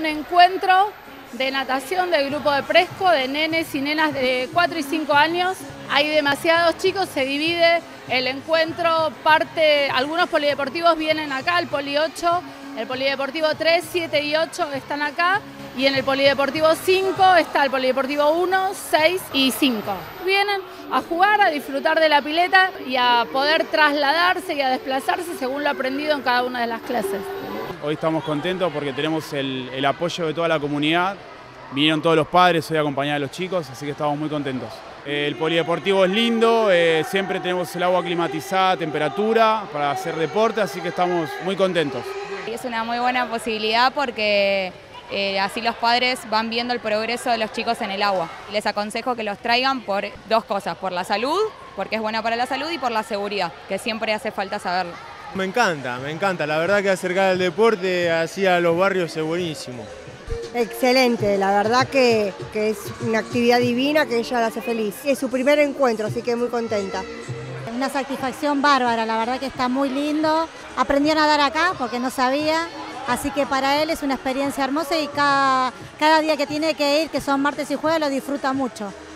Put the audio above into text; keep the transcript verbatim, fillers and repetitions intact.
un encuentro de natación del grupo de Presco, de nenes y nenas de cuatro y cinco años. Hay demasiados chicos, se divide el encuentro, parte, algunos polideportivos vienen acá, el Poli ocho, el Polideportivo tres, siete y ocho están acá, y en el Polideportivo cinco está el Polideportivo uno, seis y cinco. Vienen a jugar, a disfrutar de la pileta y a poder trasladarse y a desplazarse según lo aprendido en cada una de las clases. Hoy estamos contentos porque tenemos el, el apoyo de toda la comunidad. Vinieron todos los padres hoy a acompañar a los chicos, así que estamos muy contentos. El polideportivo es lindo, eh, siempre tenemos el agua climatizada, temperatura para hacer deporte, así que estamos muy contentos. Es una muy buena posibilidad porque eh, así los padres van viendo el progreso de los chicos en el agua. Les aconsejo que los traigan por dos cosas, por la salud, porque es buena para la salud, y por la seguridad, que siempre hace falta saberlo. Me encanta, me encanta. La verdad que acercar el deporte hacia los barrios es buenísimo. Excelente, la verdad que, que es una actividad divina que ella la hace feliz. Es su primer encuentro, así que muy contenta. Una satisfacción bárbara, la verdad que está muy lindo. Aprendió a nadar acá porque no sabía, así que para él es una experiencia hermosa y cada, cada día que tiene que ir, que son martes y jueves, lo disfruta mucho.